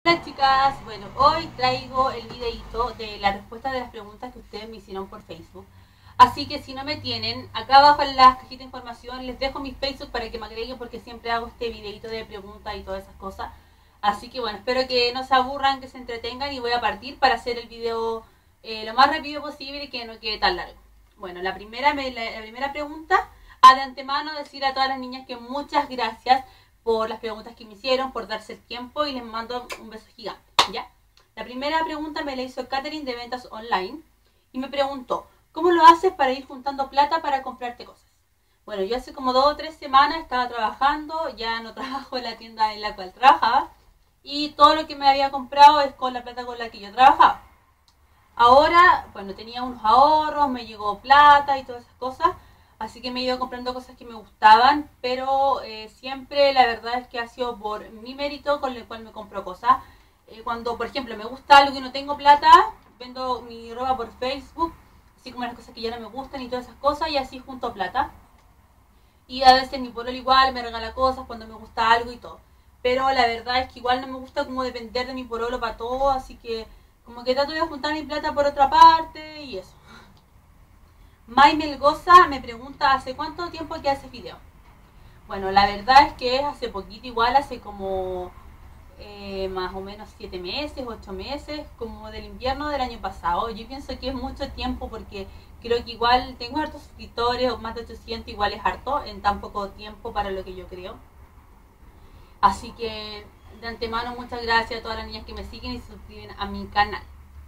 Hola chicas, bueno, hoy traigo el videito de la respuesta de las preguntas que ustedes me hicieron por Facebook. Así que si no me tienen, acá abajo en la cajita de información les dejo mi Facebook para que me agreguen porque siempre hago este videito de preguntas y todas esas cosas. Así que bueno, espero que no se aburran, que se entretengan y voy a partir para hacer el video lo más rápido posible y que no quede tan largo. Bueno, la primera pregunta, de antemano decir a todas las niñas que muchas gracias por las preguntas que me hicieron, por darse el tiempo y les mando un beso gigante, ¿ya? La primera pregunta me la hizo Katherine de Ventas Online y me preguntó, ¿cómo lo haces para ir juntando plata para comprarte cosas? Bueno, yo hace como 2 o 3 semanas estaba trabajando, ya no trabajo en la tienda en la cual trabajaba y todo lo que me había comprado es con la plata con la que yo trabajaba. Ahora, bueno, tenía unos ahorros, me llegó plata y todas esas cosas, así que me he ido comprando cosas que me gustaban, pero siempre la verdad es que ha sido por mi mérito con el cual me compro cosas. Cuando, por ejemplo, me gusta algo y no tengo plata, vendo mi ropa por Facebook, así como las cosas que ya no me gustan y todas esas cosas, y así junto plata. Y a veces mi pololo igual me regala cosas cuando me gusta algo y todo. Pero la verdad es que igual no me gusta como depender de mi pololo para todo, así que como que trato de juntar mi plata por otra parte y eso. May Melgoza me pregunta, ¿hace cuánto tiempo que haces video? Bueno, la verdad es que es hace poquito, igual hace como más o menos 7 meses, 8 meses, como del invierno del año pasado. Yo pienso que es mucho tiempo porque creo que igual tengo hartos suscriptores, más de 800, igual es harto en tan poco tiempo para lo que yo creo. Así que de antemano muchas gracias a todas las niñas que me siguen y se suscriben a mi canal.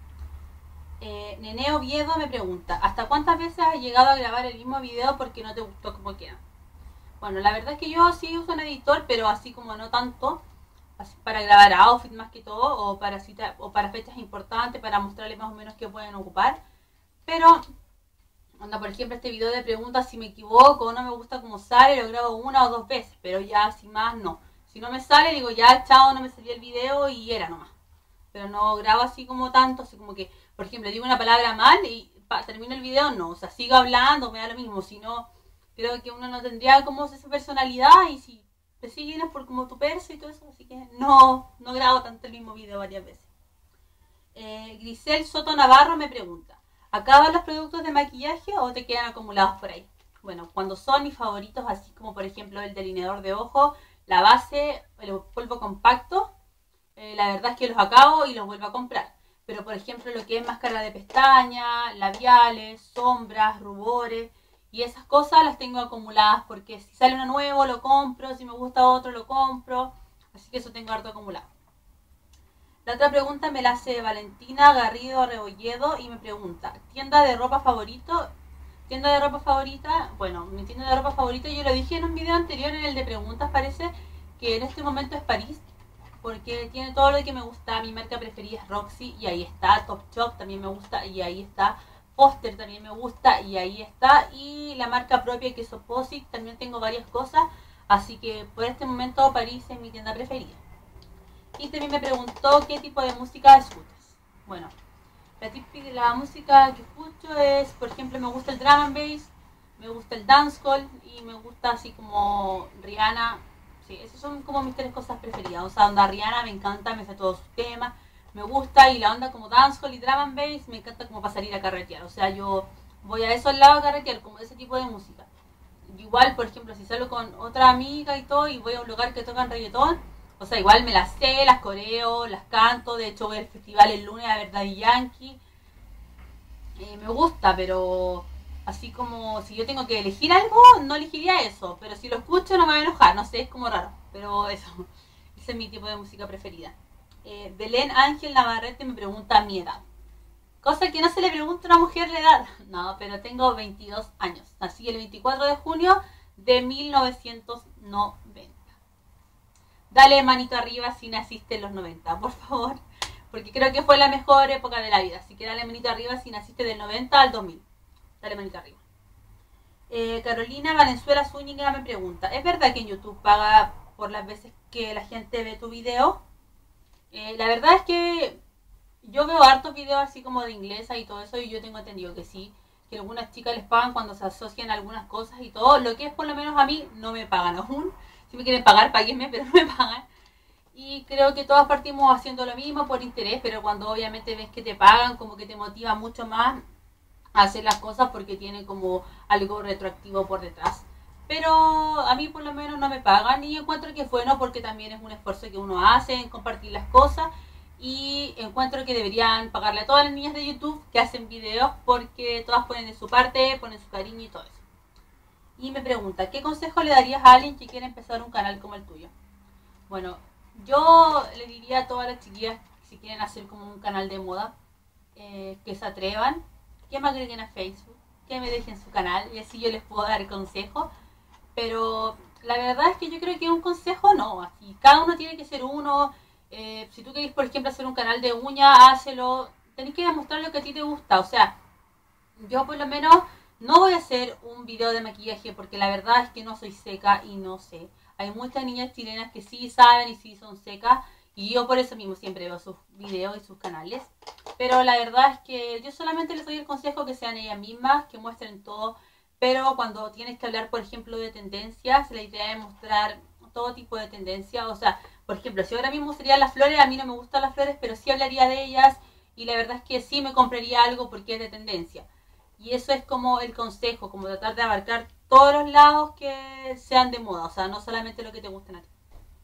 Nene Oviedo me pregunta, ¿hasta cuántas veces has llegado a grabar el mismo video porque no te gustó cómo queda? Bueno, la verdad es que yo sí uso un editor, pero así como no tanto, así para grabar outfit más que todo, o para fechas importantes, para mostrarles más o menos qué pueden ocupar. Pero, por ejemplo, este video de preguntas, si me equivoco o no me gusta cómo sale, lo grabo 1 o 2 veces, pero ya así más no. Si no me sale, digo ya, chao, no me salió el video y era nomás. Pero no grabo así como tanto, así como que, por ejemplo, digo una palabra mal y termino el video, no, o sea, sigo hablando, me da lo mismo, si no, creo que uno no tendría como esa personalidad y si te siguen es por como tu perso y todo eso, así que no grabo tanto el mismo video varias veces. Grisel Soto Navarro me pregunta, ¿acaban los productos de maquillaje o te quedan acumulados por ahí? Bueno, cuando son mis favoritos, así como por ejemplo el delineador de ojo, la base, el polvo compacto, la verdad es que los acabo y los vuelvo a comprar. Pero por ejemplo lo que es máscara de pestaña, labiales, sombras, rubores y esas cosas las tengo acumuladas porque si sale uno nuevo lo compro, si me gusta otro lo compro, así que eso tengo harto acumulado. La otra pregunta me la hace Valentina Garrido Rebolledo y me pregunta, ¿tienda de ropa favorito? ¿Tienda de ropa favorita? Bueno, mi tienda de ropa favorita yo lo dije en un video anterior, en el de preguntas parece, que en este momento es París, porque tiene todo lo que me gusta. Mi marca preferida es Roxy y ahí está. Topshop también me gusta y ahí está. Foster también me gusta y ahí está. Y la marca propia que es Opposite, también tengo varias cosas, así que por este momento París es mi tienda preferida. Y también me preguntó qué tipo de música escuchas. Bueno, la música que escucho es, por ejemplo, me gusta el drum and bass, me gusta el dancehall y me gusta así como Rihanna. Sí, esas son como mis 3 cosas preferidas. O sea, onda Rihanna me encanta, me sé todos sus temas, me gusta, y la onda como dancehall y drum and bass me encanta como para salir a carretear. O sea, yo voy a esos lados a carretear, como de ese tipo de música. Igual, por ejemplo, si salgo con otra amiga y todo y voy a un lugar que tocan reggaetón, o sea, igual me las sé, las coreo, las canto. De hecho voy al festival el lunes a ver Daddy Yankee. Me gusta, pero así como si yo tengo que elegir algo, no elegiría eso. Pero si lo escucho no me voy a enojar, no sé, es como raro. Pero eso, ese es mi tipo de música preferida. Belén Ángel Navarrete me pregunta mi edad. Cosa que no se le pregunta a una mujer la edad. No, pero tengo 22 años. Nací el 24 de junio de 1990. Dale manito arriba si naciste en los 90, por favor. Porque creo que fue la mejor época de la vida. Así que dale manito arriba si naciste del 90 al 2000. Dale manito arriba. Carolina Valenzuela Zúñiga me pregunta, ¿es verdad que en YouTube paga por las veces que la gente ve tu video? La verdad es que yo veo hartos videos así como de inglesa y todo eso, y yo tengo entendido que sí, que algunas chicas les pagan cuando se asocian a algunas cosas y todo. Lo que es por lo menos a mí no me pagan aún. Si me quieren pagar, páguenme, pero no me pagan. Y creo que todas partimos haciendo lo mismo por interés, pero cuando obviamente ves que te pagan, como que te motiva mucho más a hacer las cosas porque tiene como algo retroactivo por detrás. Pero a mí por lo menos no me pagan y encuentro que es bueno porque también es un esfuerzo que uno hace en compartir las cosas y encuentro que deberían pagarle a todas las niñas de YouTube que hacen videos porque todas ponen de su parte, ponen su cariño y todo eso. Y me pregunta, ¿qué consejo le darías a alguien que quiere empezar un canal como el tuyo? Bueno, yo le diría a todas las chiquillas que si quieren hacer como un canal de moda, que se atrevan, que me agreguen a Facebook, que me dejen su canal y así yo les puedo dar consejos. Pero la verdad es que yo creo que un consejo no, así cada uno tiene que ser uno. Si tú querés, por ejemplo, hacer un canal de uñas, hácelo. Tenés que demostrar lo que a ti te gusta. O sea, yo por lo menos no voy a hacer un video de maquillaje porque la verdad es que no soy seca y no sé. Hay muchas niñas chilenas que sí saben y sí son secas y yo por eso mismo siempre veo sus videos y sus canales. Pero la verdad es que yo solamente les doy el consejo que sean ellas mismas, que muestren todo. Pero cuando tienes que hablar, por ejemplo, de tendencias, la idea es mostrar todo tipo de tendencias. O sea, por ejemplo, si ahora mismo serían las flores, a mí no me gustan las flores, pero sí hablaría de ellas y la verdad es que sí me compraría algo porque es de tendencia. Y eso es como el consejo, como tratar de abarcar todos los lados que sean de moda, o sea, no solamente lo que te gusten a ti.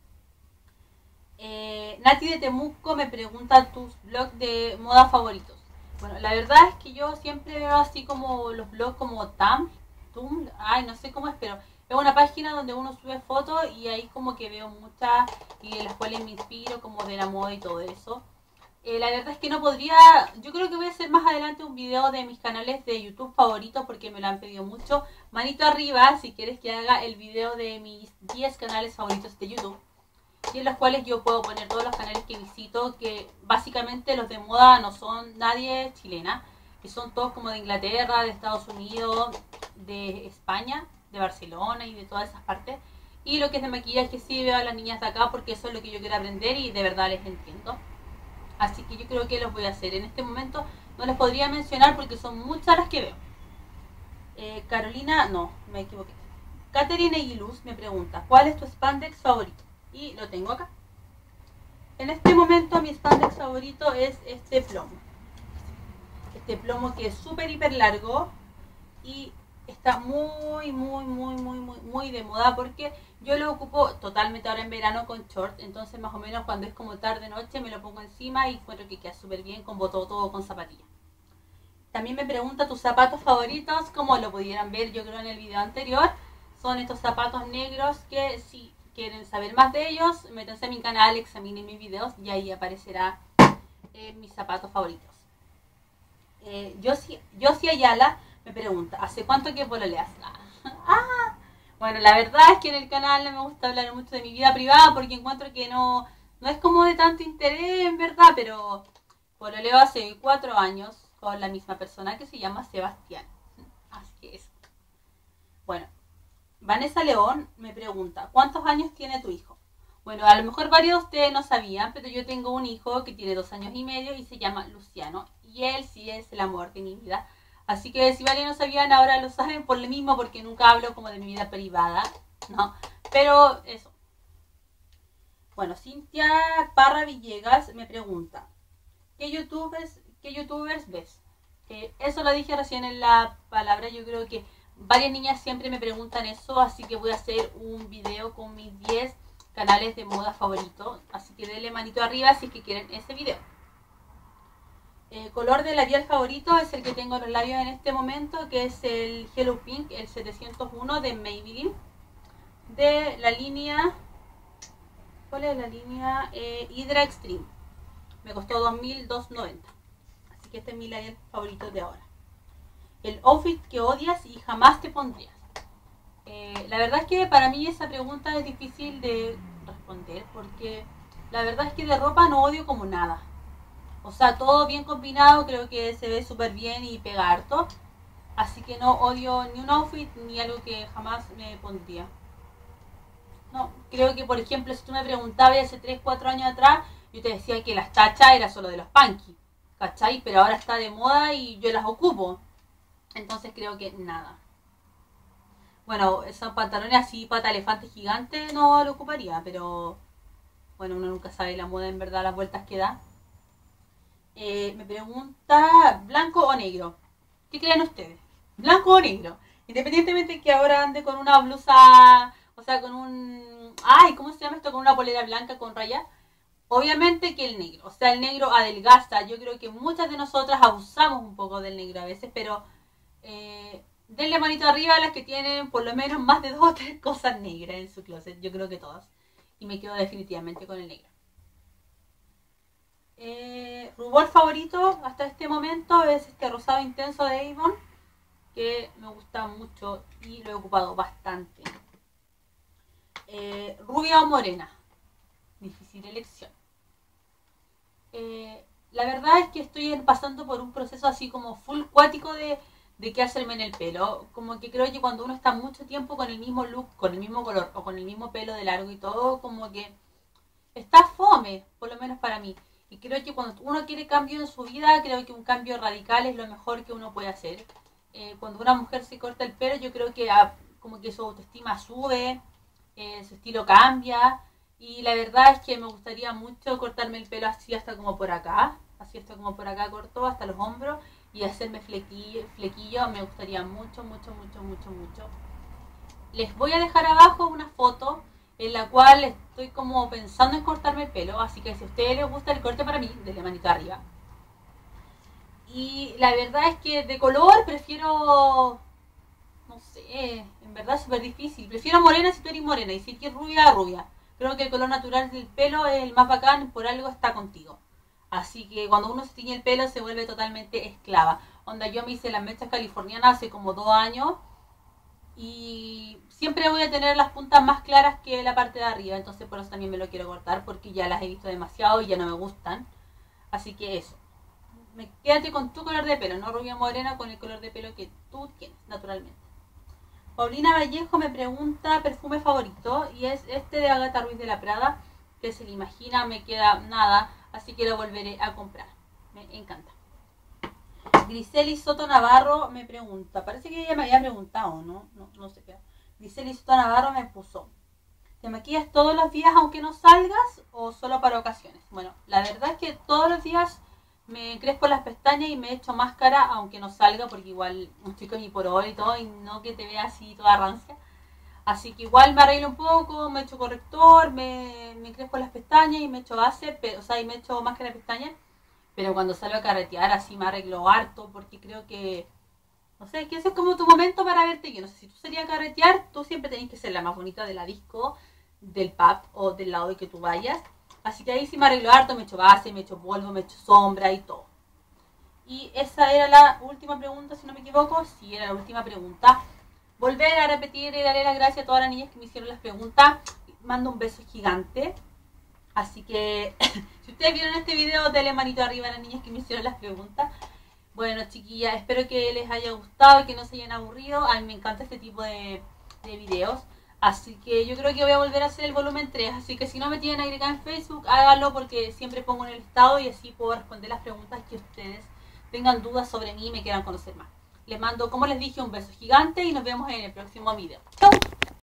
Nati de Temuco me pregunta tus blogs de moda favoritos. Bueno, la verdad es que yo siempre veo así como los blogs como Tum, ay, no sé cómo es, pero es una página donde uno sube fotos y ahí como que veo muchas y en las cuales me inspiro como de la moda y todo eso. La verdad es que no podría, yo creo que voy a hacer más adelante un video de mis canales de YouTube favoritos porque me lo han pedido mucho. Manito arriba si quieres que haga el video de mis 10 canales favoritos de YouTube y en los cuales yo puedo poner todos los canales que visito, que básicamente los de moda no son nadie chilena, que son todos como de Inglaterra, de Estados Unidos, de España, de Barcelona y de todas esas partes. Y lo que es de maquillaje sí veo a las niñas de acá porque eso es lo que yo quiero aprender y de verdad les entiendo. Así que yo creo que los voy a hacer. En este momento no les podría mencionar porque son muchas las que veo. Carolina, no, me equivoqué. Catherine Aguiluz me pregunta, ¿cuál es tu spandex favorito? Y lo tengo acá. En este momento mi spandex favorito es este plomo. Este plomo que es súper hiper largo y está muy de moda porque yo lo ocupo totalmente ahora en verano con short, entonces más o menos cuando es como tarde noche me lo pongo encima y encuentro que queda súper bien con todo con zapatillas. También me pregunta tus zapatos favoritos, como lo pudieran ver yo creo en el video anterior, son estos zapatos negros que si quieren saber más de ellos, métanse a mi canal, examinen mis videos y ahí aparecerá mis zapatos favoritos. Josie Ayala me pregunta, ¿hace cuánto que pololeas? Bueno, la verdad es que en el canal no me gusta hablar mucho de mi vida privada porque encuentro que no es como de tanto interés en verdad, pero pololeo hace 4 años con la misma persona que se llama Sebastián. Así que eso. Bueno, Vanessa León me pregunta, ¿cuántos años tiene tu hijo? Bueno, a lo mejor varios de ustedes no sabían, pero yo tengo un hijo que tiene 2 años y medio y se llama Luciano. Y él sí es el amor de mi vida. Así que si varios no sabían, ahora lo saben por lo mismo, porque nunca hablo como de mi vida privada, ¿no? Pero eso. Bueno, Cintia Parra Villegas me pregunta, qué youtubers ves? Eso lo dije recién en la palabra, yo creo que varias niñas siempre me preguntan eso, así que voy a hacer un video con mis 10 canales de moda favoritos, así que denle manito arriba si es que quieren ese video. Color de labial favorito es el que tengo en los labios en este momento, que es el Hello Pink, el 701 de Maybelline, de la línea, ¿cuál es la línea? Hydra Extreme. Me costó 2.290, así que este es mi labial favorito de ahora. El outfit que odias y jamás te pondrías. La verdad es que para mí esa pregunta es difícil de responder porque la verdad es que de ropa no odio como nada. O sea, todo bien combinado, creo que se ve súper bien y pega harto. Así que no odio ni un outfit ni algo que jamás me pondría. No, creo que por ejemplo si tú me preguntabas hace 3 4 años atrás, yo te decía que las tachas era solo de los punky, ¿cachai? Pero ahora está de moda y yo las ocupo. Entonces creo que nada. Bueno, esos pantalones así, pata elefante gigante, no lo ocuparía, pero Bueno, uno nunca sabe la moda en verdad, las vueltas que da. Me pregunta, ¿blanco o negro? ¿Qué creen ustedes? ¿Blanco o negro? Independientemente que ahora ande con una blusa, o sea, con un... Ay, ¿cómo se llama esto? Con una polera blanca con rayas. Obviamente que el negro, o sea, el negro adelgaza. Yo creo que muchas de nosotras abusamos un poco del negro a veces, pero denle manito arriba a las que tienen por lo menos más de 2 o 3 cosas negras en su closet. Yo creo que todas. Y me quedo definitivamente con el negro. Rubor favorito hasta este momento es este rosado intenso de Avon, que me gusta mucho y lo he ocupado bastante. Rubia o morena, difícil elección. La verdad es que estoy pasando por un proceso así como full cuático de qué hacerme en el pelo. Como que creo que cuando uno está mucho tiempo con el mismo look, con el mismo color o con el mismo pelo de largo y todo, como que está fome, por lo menos para mí. Y creo que cuando uno quiere cambio en su vida, creo que un cambio radical es lo mejor que uno puede hacer. Cuando una mujer se corta el pelo, yo creo que como que su autoestima sube, su estilo cambia. Y la verdad es que me gustaría mucho cortarme el pelo así hasta como por acá. Así hasta como por acá corto, hasta los hombros. Y hacerme flequillo. Me gustaría mucho, mucho, mucho, mucho, mucho. Les voy a dejar abajo una foto en la cual estoy como pensando en cortarme el pelo, así que si a ustedes les gusta el corte para mí, denle manito arriba. Y la verdad es que de color prefiero, no sé, en verdad es súper difícil. Prefiero morena si tú eres morena y si quieres rubia, rubia. Creo que el color natural del pelo es el más bacán, por algo está contigo. Así que cuando uno se tiñe el pelo se vuelve totalmente esclava. Onda, yo me hice las mechas californianas hace como 2 años y siempre voy a tener las puntas más claras que la parte de arriba, entonces por eso también me lo quiero cortar porque ya las he visto demasiado y ya no me gustan. Así que eso, quédate con tu color de pelo, no rubia morena, con el color de pelo que tú tienes naturalmente. Paulina Vallejo me pregunta perfume favorito y es este de Agatha Ruiz de la Prada, que se le imagina, me queda nada, así que lo volveré a comprar, me encanta. Griseli Soto Navarro me pregunta, parece que ella me había preguntado, no sé qué. Griseli Soto Navarro me puso, ¿te maquillas todos los días aunque no salgas o solo para ocasiones? Bueno, la verdad es que todos los días me crespo las pestañas y me echo máscara aunque no salga, porque igual estoy con hiporol y todo y no que te vea así toda rancia. Así que igual me arreglo un poco, me echo corrector, me crespo las pestañas y me echo base, o sea, y me echo máscara de pestañas. Pero cuando salgo a carretear así me arreglo harto porque creo que, no sé, que ese es como tu momento para verte. Yo no sé, si tú salías a carretear, tú siempre tenés que ser la más bonita de la disco, del pub o del lado de que tú vayas. Así que ahí sí me arreglo harto, me echo base, me echo polvo, me echo sombra y todo. Y esa era la última pregunta, si no me equivoco. Sí, era la última pregunta. Volver a repetir y darle las gracias a todas las niñas que me hicieron las preguntas. Mando un beso gigante. Así que, si ustedes vieron este video, denle manito arriba a las niñas que me hicieron las preguntas. Bueno, chiquillas, espero que les haya gustado y que no se hayan aburrido. A mí me encanta este tipo de videos. Así que yo creo que voy a volver a hacer el volumen 3. Así que si no me tienen agregada en Facebook, háganlo porque siempre pongo en el estado y así puedo responder las preguntas que ustedes tengan dudas sobre mí y me quieran conocer más. Les mando, como les dije, un beso gigante y nos vemos en el próximo video. ¡Chau!